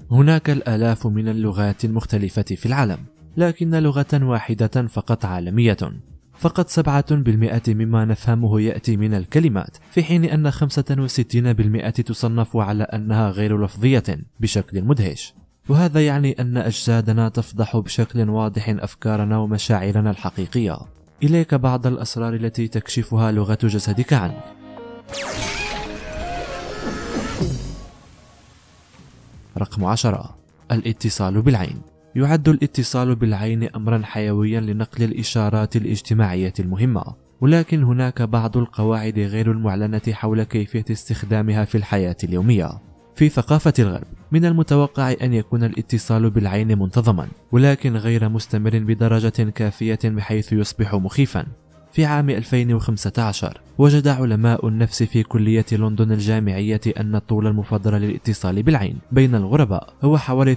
هناك الآلاف من اللغات المختلفة في العالم، لكن لغة واحدة فقط عالمية. فقط 7% مما نفهمه يأتي من الكلمات، في حين أن 65% تصنف على أنها غير لفظية بشكل مدهش. وهذا يعني أن أجسادنا تفضح بشكل واضح أفكارنا ومشاعرنا الحقيقية. إليك بعض الأسرار التي تكشفها لغة جسدك عنك. رقم 10. الاتصال بالعين. يعد الاتصال بالعين أمرا حيويا لنقل الإشارات الاجتماعية المهمة، ولكن هناك بعض القواعد غير المعلنة حول كيفية استخدامها في الحياة اليومية. في ثقافة الغرب من المتوقع أن يكون الاتصال بالعين منتظما، ولكن غير مستمر بدرجة كافية بحيث يصبح مخيفا. في عام 2015 وجد علماء النفس في كلية لندن الجامعية أن الطول المفضل للاتصال بالعين بين الغرباء هو حوالي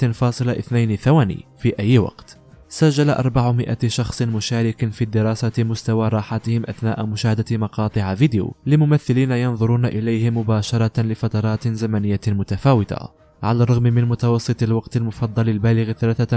3.2 ثواني في أي وقت. سجل 400 شخص مشارك في الدراسة مستوى راحتهم أثناء مشاهدة مقاطع فيديو لممثلين ينظرون إليه مباشرة لفترات زمنية متفاوتة. على الرغم من متوسط الوقت المفضل البالغ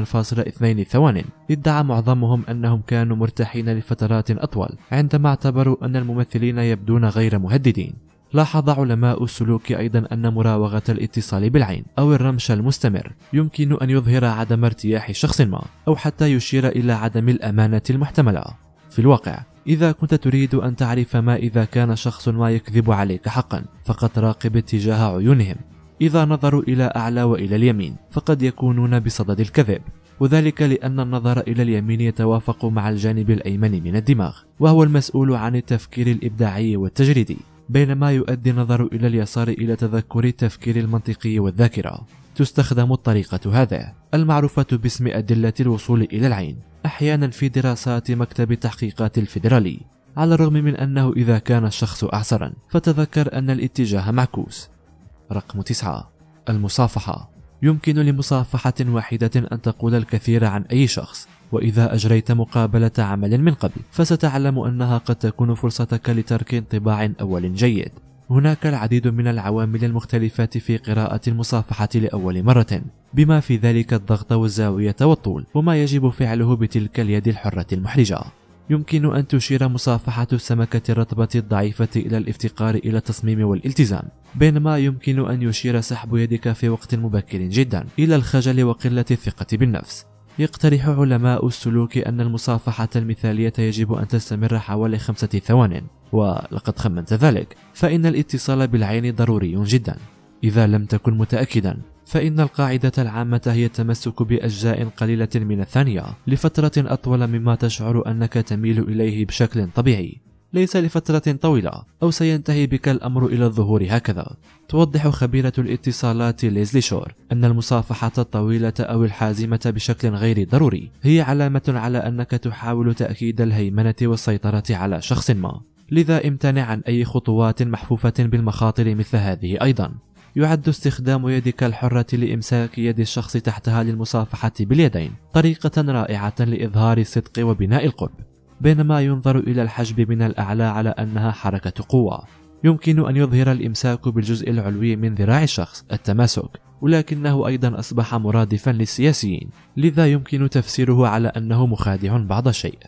3.2 ثوان، ادعى معظمهم أنهم كانوا مرتاحين لفترات أطول عندما اعتبروا أن الممثلين يبدون غير مهددين. لاحظ علماء السلوك أيضا أن مراوغة الاتصال بالعين أو الرمش المستمر يمكن أن يظهر عدم ارتياح شخص ما، أو حتى يشير إلى عدم الأمانة المحتملة. في الواقع، إذا كنت تريد أن تعرف ما إذا كان شخص ما يكذب عليك حقا، فقد راقب اتجاه عيونهم. إذا نظروا إلى أعلى وإلى اليمين فقد يكونون بصدد الكذب، وذلك لأن النظر إلى اليمين يتوافق مع الجانب الأيمن من الدماغ، وهو المسؤول عن التفكير الإبداعي والتجريدي، بينما يؤدي النظر إلى اليسار إلى تذكر التفكير المنطقي والذاكرة. تستخدم الطريقة هذه المعروفة باسم أدلة الوصول إلى العين أحيانا في دراسات مكتب التحقيقات الفيدرالي، على الرغم من أنه إذا كان الشخص أعسرا فتذكر أن الاتجاه معكوس. رقم 9. المصافحة. يمكن لمصافحة واحدة أن تقول الكثير عن أي شخص، وإذا أجريت مقابلة عمل من قبل فستعلم أنها قد تكون فرصتك لترك انطباع أول جيد. هناك العديد من العوامل المختلفة في قراءة المصافحة لأول مرة، بما في ذلك الضغط والزاوية والطول وما يجب فعله بتلك اليد الحرة المحرجة. يمكن أن تشير مصافحة السمكة الرطبة الضعيفة إلى الافتقار إلى التصميم والالتزام، بينما يمكن أن يشير سحب يدك في وقت مبكر جدا إلى الخجل وقلة الثقة بالنفس. يقترح علماء السلوك أن المصافحة المثالية يجب أن تستمر حوالي 5 ثوان، ولقد خمنت ذلك، فإن الاتصال بالعين ضروري جدا. إذا لم تكن متأكدا فإن القاعدة العامة هي التمسك بأجزاء قليلة من الثانية لفترة أطول مما تشعر أنك تميل إليه بشكل طبيعي، ليس لفترة طويلة أو سينتهي بك الأمر إلى الظهور هكذا. توضح خبيرة الاتصالات ليزلي شور أن المصافحة الطويلة أو الحازمة بشكل غير ضروري هي علامة على أنك تحاول تأكيد الهيمنة والسيطرة على شخص ما، لذا امتنع عن أي خطوات محفوفة بالمخاطر مثل هذه. أيضا يعد استخدام يدك الحرة لإمساك يد الشخص تحتها للمصافحة باليدين طريقة رائعة لإظهار الصدق وبناء القرب، بينما ينظر إلى الحجب من الأعلى على أنها حركة قوة. يمكن أن يظهر الإمساك بالجزء العلوي من ذراع الشخص التماسك، ولكنه أيضا أصبح مرادفا للسياسيين، لذا يمكن تفسيره على أنه مخادع بعض الشيء.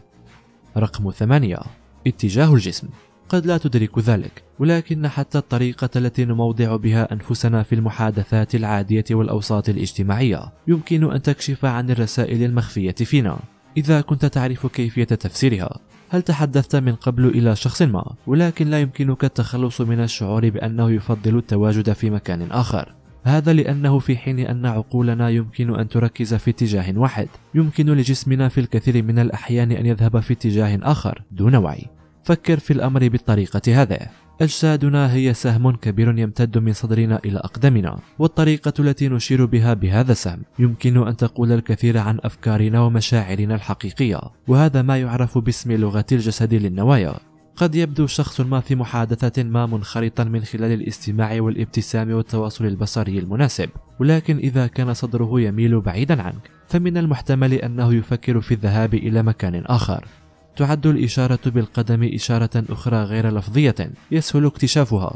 رقم 8. اتجاه الجسم. قد لا تدرك ذلك، ولكن حتى الطريقة التي نموضع بها أنفسنا في المحادثات العادية والأوساط الاجتماعية يمكن أن تكشف عن الرسائل المخفية فينا إذا كنت تعرف كيفية تفسيرها. هل تحدثت من قبل إلى شخص ما ولكن لا يمكنك التخلص من الشعور بأنه يفضل التواجد في مكان آخر؟ هذا لأنه في حين أن عقولنا يمكن أن تركز في اتجاه واحد، يمكن لجسمنا في الكثير من الأحيان أن يذهب في اتجاه آخر دون وعي. فكر في الأمر بالطريقة هذه. أجسادنا هي سهم كبير يمتد من صدرنا إلى أقدامنا، والطريقة التي نشير بها بهذا السهم يمكن أن تقول الكثير عن أفكارنا ومشاعرنا الحقيقية، وهذا ما يعرف باسم لغة الجسد للنوايا. قد يبدو شخص ما في محادثة ما منخرطا من خلال الاستماع والابتسام والتواصل البصري المناسب، ولكن إذا كان صدره يميل بعيدا عنك فمن المحتمل أنه يفكر في الذهاب إلى مكان آخر. تعد الإشارة بالقدم إشارة أخرى غير لفظية يسهل اكتشافها،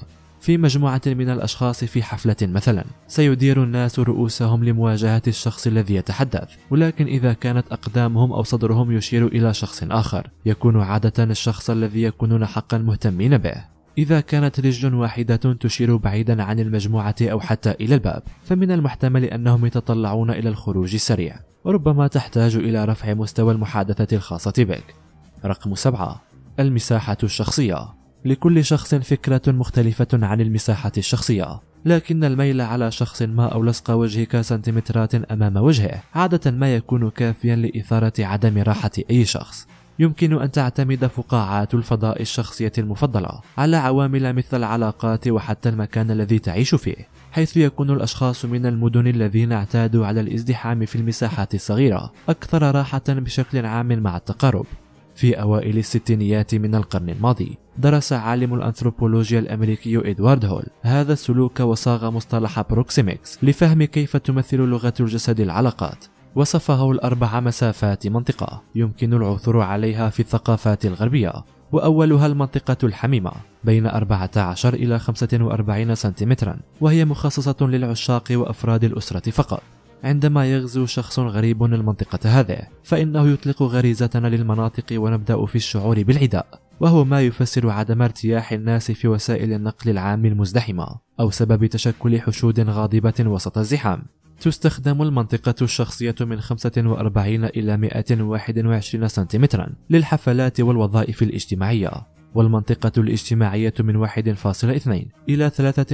في مجموعة من الأشخاص في حفلة مثلا، سيدير الناس رؤوسهم لمواجهة الشخص الذي يتحدث، ولكن إذا كانت أقدامهم أو صدرهم يشير إلى شخص آخر، يكون عادة الشخص الذي يكونون حقا مهتمين به. إذا كانت رجل واحدة تشير بعيدا عن المجموعة أو حتى إلى الباب، فمن المحتمل أنهم يتطلعون إلى الخروج السريع، وربما تحتاج إلى رفع مستوى المحادثة الخاصة بك. رقم 7. المساحة الشخصية. لكل شخص فكرة مختلفة عن المساحة الشخصية، لكن الميل على شخص ما أو لصق وجهك سنتيمترات أمام وجهه عادة ما يكون كافيا لإثارة عدم راحة أي شخص. يمكن أن تعتمد فقاعات الفضاء الشخصية المفضلة على عوامل مثل العلاقات وحتى المكان الذي تعيش فيه، حيث يكون الأشخاص من المدن الذين اعتادوا على الازدحام في المساحات الصغيرة أكثر راحة بشكل عام مع التقارب. في أوائل الستينيات من القرن الماضي، درس عالم الأنثروبولوجيا الأمريكي إدوارد هول هذا السلوك وصاغ مصطلح بروكسيمكس لفهم كيف تمثل لغة الجسد العلاقات. وصفه ال4 مسافات منطقة يمكن العثور عليها في الثقافات الغربية، وأولها المنطقة الحميمة بين 14 إلى 45 سنتيمترا، وهي مخصصة للعشاق وأفراد الأسرة فقط. عندما يغزو شخص غريب المنطقة هذه، فإنه يطلق غريزتنا للمناطق ونبدأ في الشعور بالعداء، وهو ما يفسر عدم ارتياح الناس في وسائل النقل العام المزدحمة أو سبب تشكل حشود غاضبة وسط الزحام. تستخدم المنطقة الشخصية من 45 إلى 121 سنتيمترا للحفلات والوظائف الاجتماعية، والمنطقة الاجتماعية من 1.2 إلى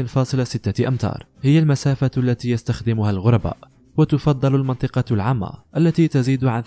3.6 أمتار هي المسافة التي يستخدمها الغرباء. وتفضل المنطقة العامة التي تزيد عن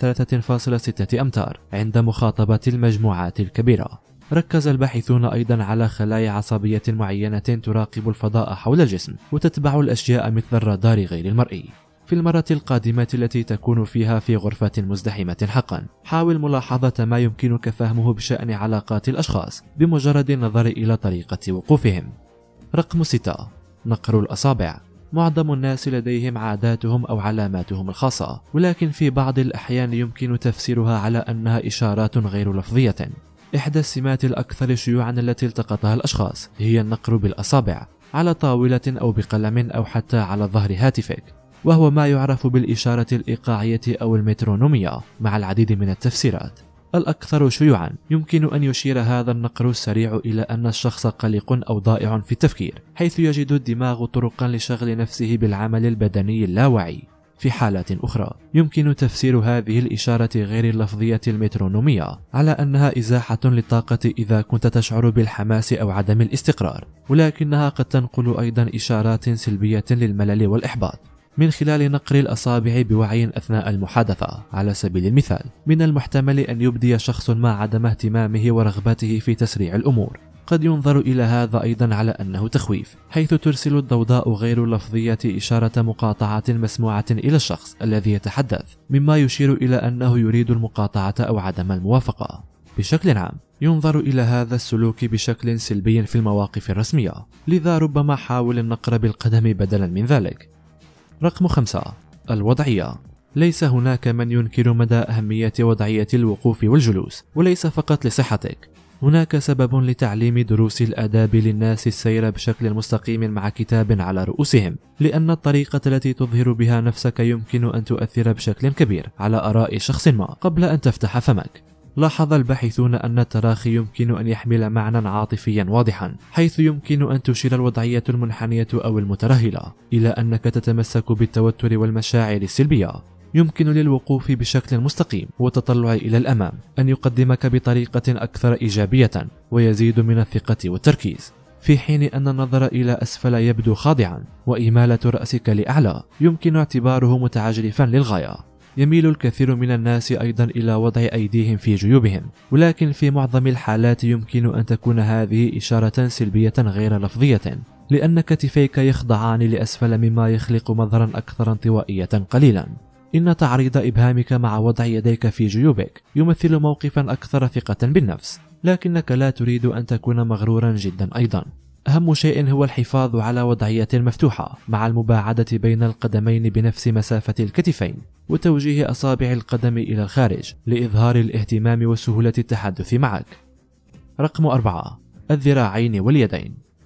3.6 أمتار عند مخاطبة المجموعات الكبيرة. ركز الباحثون أيضا على خلايا عصبية معينة تراقب الفضاء حول الجسم وتتبع الأشياء مثل الرادار غير المرئي. في المرة القادمة التي تكون فيها في غرفة مزدحمة حقا، حاول ملاحظة ما يمكنك فهمه بشأن علاقات الأشخاص بمجرد النظر إلى طريقة وقوفهم. رقم 6. نقر الأصابع. معظم الناس لديهم عاداتهم أو علاماتهم الخاصة، ولكن في بعض الأحيان يمكن تفسيرها على أنها إشارات غير لفظية. إحدى السمات الأكثر شيوعا التي التقطها الأشخاص هي النقر بالأصابع على طاولة أو بقلم أو حتى على ظهر هاتفك، وهو ما يعرف بالإشارة الإيقاعية أو المترونومية مع العديد من التفسيرات. الأكثر شيوعا يمكن أن يشير هذا النقر السريع إلى أن الشخص قلق أو ضائع في التفكير، حيث يجد الدماغ طرقا لشغل نفسه بالعمل البدني اللاواعي. في حالات أخرى يمكن تفسير هذه الإشارة غير اللفظية المترونومية على أنها إزاحة للطاقة إذا كنت تشعر بالحماس أو عدم الاستقرار، ولكنها قد تنقل أيضا إشارات سلبية للملل والإحباط من خلال نقر الأصابع بوعي أثناء المحادثة. على سبيل المثال، من المحتمل أن يبدي شخص ما عدم اهتمامه ورغبته في تسريع الأمور. قد ينظر إلى هذا أيضا على أنه تخويف، حيث ترسل الضوضاء غير اللفظية إشارة مقاطعة مسموعة إلى الشخص الذي يتحدث، مما يشير إلى أنه يريد المقاطعة أو عدم الموافقة. بشكل عام ينظر إلى هذا السلوك بشكل سلبي في المواقف الرسمية، لذا ربما حاول النقر بالقدم بدلا من ذلك. رقم 5. الوضعية. ليس هناك من ينكر مدى أهمية وضعية الوقوف والجلوس، وليس فقط لصحتك. هناك سبب لتعليم دروس الآداب للناس السير بشكل مستقيم مع كتاب على رؤوسهم، لأن الطريقة التي تظهر بها نفسك يمكن أن تؤثر بشكل كبير على آراء شخص ما قبل أن تفتح فمك. لاحظ الباحثون أن التراخي يمكن أن يحمل معنى عاطفيا واضحا، حيث يمكن أن تشير الوضعية المنحنية أو المترهلة إلى أنك تتمسك بالتوتر والمشاعر السلبية. يمكن للوقوف بشكل مستقيم والتطلع إلى الأمام أن يقدمك بطريقة أكثر إيجابية ويزيد من الثقة والتركيز، في حين أن النظر إلى أسفل يبدو خاضعا، وإمالة رأسك لأعلى يمكن اعتباره متعجرفا للغاية. يميل الكثير من الناس أيضا إلى وضع أيديهم في جيوبهم، ولكن في معظم الحالات يمكن أن تكون هذه إشارة سلبية غير لفظية، لأن كتفيك يخضعان لأسفل مما يخلق مظهرا أكثر انطوائية قليلا. إن تعريض إبهامك مع وضع يديك في جيوبك يمثل موقفا أكثر ثقة بالنفس، لكنك لا تريد أن تكون مغرورا جدا أيضا. أهم شيء هو الحفاظ على وضعية مفتوحة مع المباعدة بين القدمين بنفس مسافة الكتفين، وتوجيه أصابع القدم إلى الخارج لإظهار الاهتمام وسهولة التحدث معك. رقم 4. الذراعين واليدين.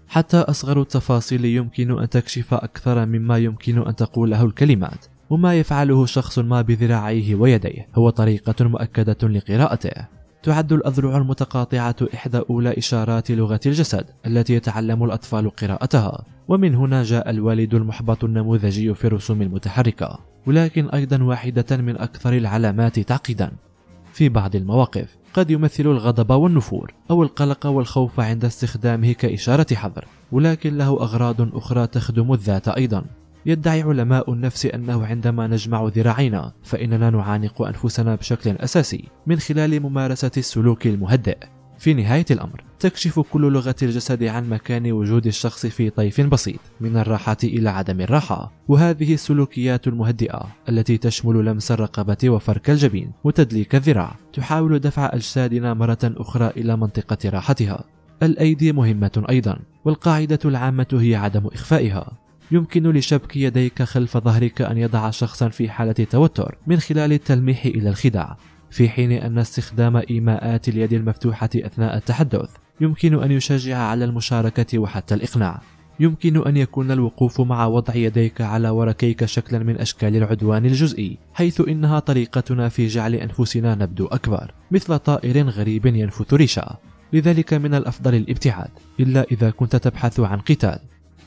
حتى أصغر التفاصيل يمكن أن تكشف أكثر مما يمكن أن تقوله الكلمات، وما يفعله شخص ما بذراعيه ويديه هو طريقة مؤكدة لقراءته. تعد الأذرع المتقاطعة إحدى أولى إشارات لغة الجسد التي يتعلم الأطفال قراءتها، ومن هنا جاء الوالد المحبط النموذجي في الرسوم المتحركة، ولكن أيضا واحدة من أكثر العلامات تعقيدا. في بعض المواقف قد يمثل الغضب والنفور أو القلق والخوف عند استخدامه كإشارة حذر، ولكن له أغراض أخرى تخدم الذات أيضا. يدعي علماء النفس أنه عندما نجمع ذراعينا فإننا نعانق أنفسنا بشكل أساسي من خلال ممارسة السلوك المهدئ. في نهاية الأمر تكشف كل لغة الجسد عن مكان وجود الشخص في طيف بسيط من الراحة إلى عدم الراحة، وهذه السلوكيات المهدئة التي تشمل لمس الرقبة وفرك الجبين وتدليك الذراع تحاول دفع أجسادنا مرة أخرى إلى منطقة راحتها. الأيدي مهمة أيضا، والقاعدة العامة هي عدم إخفائها. يمكن لشبك يديك خلف ظهرك أن يضع شخصا في حالة توتر من خلال التلميح إلى الخداع، في حين أن استخدام إيماءات اليد المفتوحة أثناء التحدث يمكن أن يشجع على المشاركة وحتى الإقناع. يمكن أن يكون الوقوف مع وضع يديك على وركيك شكلا من أشكال العدوان الجزئي، حيث إنها طريقتنا في جعل أنفسنا نبدو أكبر، مثل طائر غريب ينفث ريشا. لذلك من الأفضل الابتعاد إلا إذا كنت تبحث عن قتال.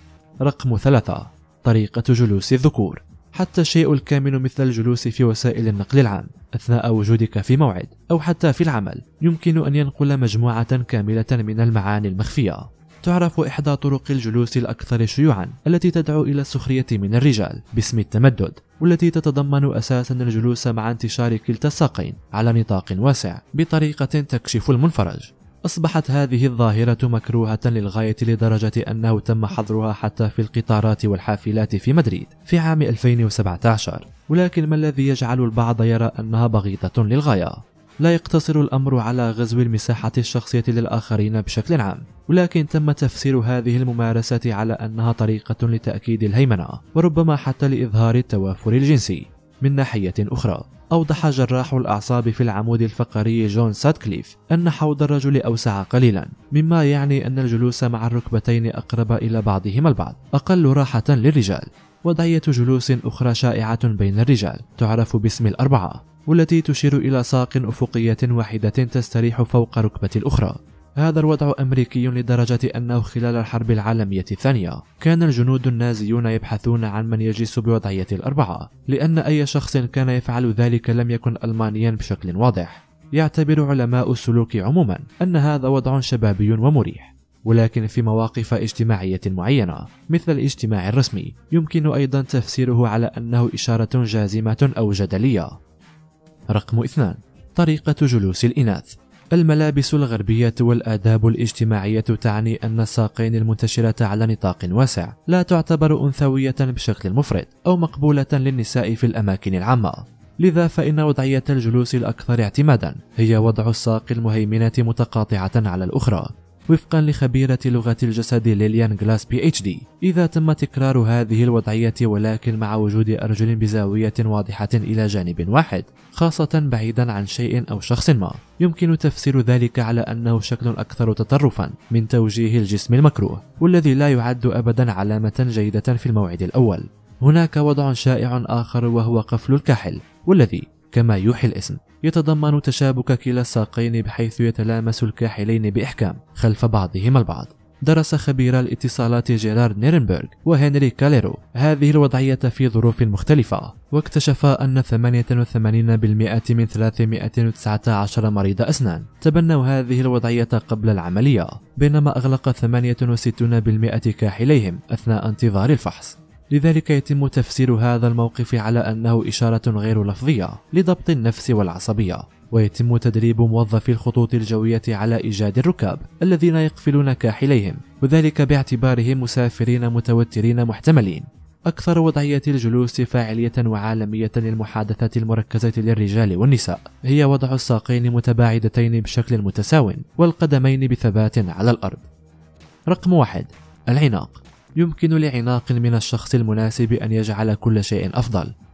رقم 3. طريقة جلوس الذكور. حتى الشيء الكامن مثل الجلوس في وسائل النقل العام أثناء وجودك في موعد أو حتى في العمل يمكن أن ينقل مجموعة كاملة من المعاني المخفية. تعرف إحدى طرق الجلوس الأكثر شيوعا التي تدعو إلى السخرية من الرجال باسم التمدد، والتي تتضمن أساسا الجلوس مع انتشار كلتا الساقين على نطاق واسع بطريقة تكشف المنفرج. أصبحت هذه الظاهرة مكروهة للغاية لدرجة أنه تم حظرها حتى في القطارات والحافلات في مدريد في عام 2017، ولكن ما الذي يجعل البعض يرى أنها بغيضة للغاية؟ لا يقتصر الأمر على غزو المساحة الشخصية للآخرين بشكل عام، ولكن تم تفسير هذه الممارسة على أنها طريقة لتأكيد الهيمنة وربما حتى لإظهار التوافر الجنسي. من ناحية أخرى أوضح جراح الأعصاب في العمود الفقري جون سادكليف أن حوض الرجل أوسع قليلا، مما يعني أن الجلوس مع الركبتين أقرب إلى بعضهما البعض، أقل راحة للرجال. وضعية جلوس أخرى شائعة بين الرجال تعرف باسم الأربعة، والتي تشير إلى ساق أفقية واحدة تستريح فوق ركبة الأخرى. هذا الوضع أمريكي لدرجة أنه خلال الحرب العالمية الثانية كان الجنود النازيون يبحثون عن من يجلس بوضعية الأربعة، لأن أي شخص كان يفعل ذلك لم يكن ألمانيا بشكل واضح. يعتبر علماء السلوك عموما أن هذا وضع شبابي ومريح، ولكن في مواقف اجتماعية معينة مثل الاجتماع الرسمي يمكن أيضا تفسيره على أنه إشارة جازمة أو جدلية. رقم 2. طريقة جلوس الإناث. الملابس الغربية والآداب الاجتماعية تعني أن الساقين المنتشرة على نطاق واسع لا تعتبر أنثوية بشكل مفرط أو مقبولة للنساء في الأماكن العامة. لذا فإن وضعية الجلوس الأكثر اعتمادا هي وضع الساق المهيمنة متقاطعة على الأخرى، وفقا لخبيرة لغة الجسد ليليان جلاس PhD. إذا تم تكرار هذه الوضعية ولكن مع وجود أرجل بزاوية واضحة إلى جانب واحد، خاصة بعيدا عن شيء أو شخص ما، يمكن تفسير ذلك على أنه شكل أكثر تطرفا من توجيه الجسم المكروه، والذي لا يعد أبدا علامة جيدة في الموعد الأول. هناك وضع شائع آخر وهو قفل الكاحل، والذي كما يوحي الاسم يتضمن تشابك كلا الساقين بحيث يتلامس الكاحلين بإحكام خلف بعضهما البعض. درس خبير الاتصالات جيرارد نيرنبرغ وهنري كاليرو هذه الوضعية في ظروف مختلفة، واكتشف أن 88% من 319 مريض أسنان تبنوا هذه الوضعية قبل العملية، بينما أغلق 68% كاحليهم أثناء انتظار الفحص. لذلك يتم تفسير هذا الموقف على أنه إشارة غير لفظية لضبط النفس والعصبية، ويتم تدريب موظفي الخطوط الجوية على إيجاد الركاب الذين يقفلون كاحليهم، وذلك باعتبارهم مسافرين متوترين محتملين. أكثر وضعية الجلوس فاعلية وعالمية للمحادثة المركزة للرجال والنساء هي وضع الساقين متباعدتين بشكل متساو والقدمين بثبات على الأرض. رقم 1. العناق. يمكن لعناق من الشخص المناسب أن يجعل كل شيء أفضل.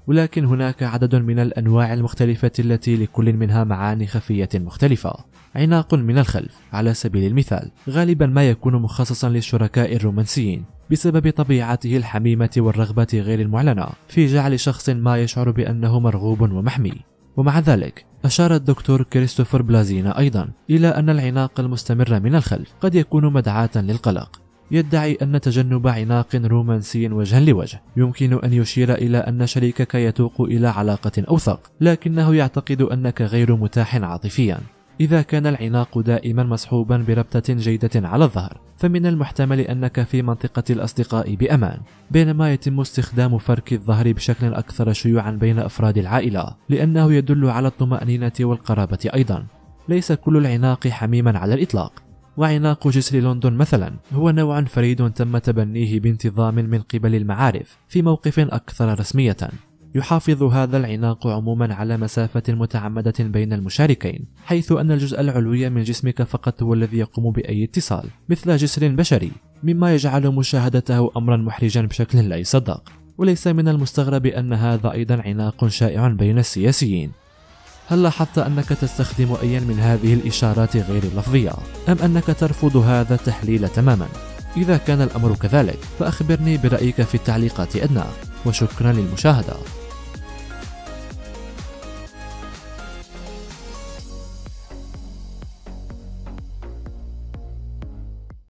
ولكن هناك عدد من الأنواع المختلفة التي لكل منها معاني خفية مختلفة. عناق من الخلف على سبيل المثال غالبا ما يكون مخصصا للشركاء الرومانسيين بسبب طبيعته الحميمة والرغبة غير المعلنة في جعل شخص ما يشعر بأنه مرغوب ومحمي. ومع ذلك أشار الدكتور كريستوفر بلازينا أيضا إلى أن العناق المستمر من الخلف قد يكون مدعاة للقلق. يدعي أن تجنب عناق رومانسي وجها لوجه يمكن أن يشير إلى أن شريكك يتوق إلى علاقة أوثق، لكنه يعتقد أنك غير متاح عاطفيا. إذا كان العناق دائما مصحوبا بربطة جيدة على الظهر، فمن المحتمل أنك في منطقة الأصدقاء بأمان، بينما يتم استخدام فرك الظهر بشكل أكثر شيوعا بين أفراد العائلة لأنه يدل على الطمأنينة والقرابة أيضا. ليس كل العناق حميما على الإطلاق، وعناق جسر لندن مثلا هو نوع فريد تم تبنيه بانتظام من قبل المعارف في موقف أكثر رسمية. يحافظ هذا العناق عموما على مسافة متعمدة بين المشاركين، حيث أن الجزء العلوي من جسمك فقط هو الذي يقوم بأي اتصال مثل جسر بشري، مما يجعل مشاهدته أمرا محرجا بشكل لا يصدق. وليس من المستغرب أن هذا أيضا عناق شائع بين السياسيين. هل لاحظت أنك تستخدم أي من هذه الإشارات غير اللفظية، أم أنك ترفض هذا التحليل تماما؟ إذا كان الأمر كذلك فأخبرني برأيك في التعليقات أدنى، وشكرا للمشاهدة.